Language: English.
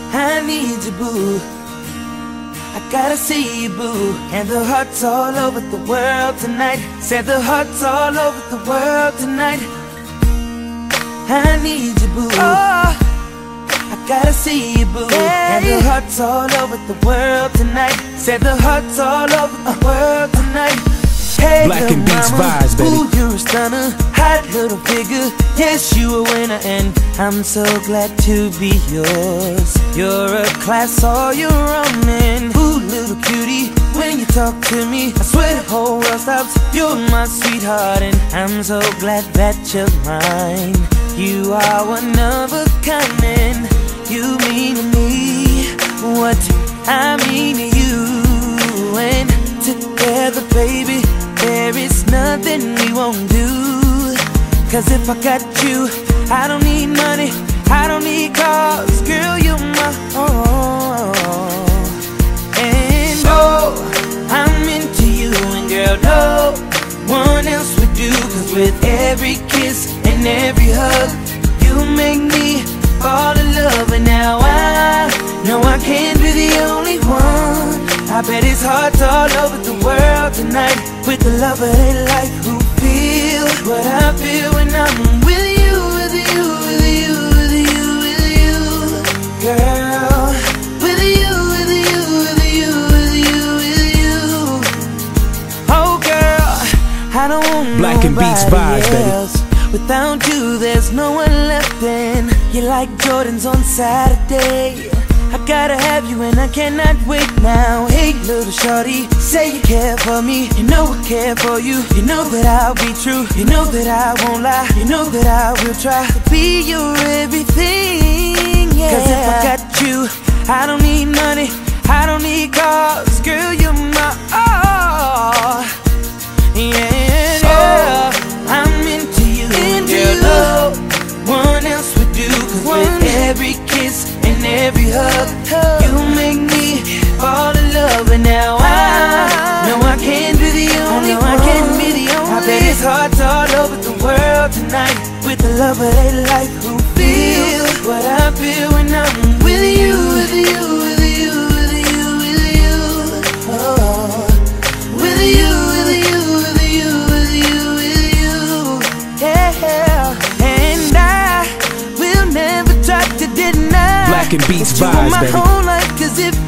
I need you, boo. I gotta see you, boo. And the hearts all over the world tonight. Said the hearts all over the world tonight. I need you, boo. Oh, I gotta see you, boo. And the hearts all over the world tonight. Said the hearts all over the world tonight. Hey, Black and Beats vibes, baby. Ooh, you're a stunner, hot little figure. Yes, you a winner, and I'm so glad to be yours. You're a class all your own, and ooh, little cutie, when you talk to me, I swear the whole world stops. You're my sweetheart, and I'm so glad that you're mine. You are one of a kind, and you mean to me what I mean to you. And together, baby, there is nothing we won't do. Cause if I got you, I don't need money, I don't need cars. Girl, you're my all. And oh, I'm into you, and girl, no one else would do. Cause with every kiss and every hug, you make me fall in love. And now I know I can't be the only one. I bet it's hearts all over the world tonight, with the love of their life who feel what I feel when I'm with you, with you, with you, with you, with you, girl. With you, with you, with you, with you, with you. Oh girl, I don't want Black and Beats vibes, else. Without you, there's no one left. And you're like Jordans on Saturday. I gotta have you and I cannot wait now. Hey little shorty, say you care for me. You know I care for you. You know that I'll be true. You know that I won't lie. You know that I will try to be your everything, yeah. Cause if I got you, I don't need money, I don't need cars. Girl, you're my all. Yeah, girl, I'm into you, and girl, no one else would do. Cause with every kiss and every hug, you make me fall in love. And now I know I can't be the only one. I can't be the only. I bet it's hearts all over the world tonight, with the love of their life who feel what I feel when I'm with you, with you, with you, with you, with you. Oh, with you, with you, with you, with you, with you. Yeah, and I will never try to deny Black and Beats that you vibes, my baby. whole life. Cause if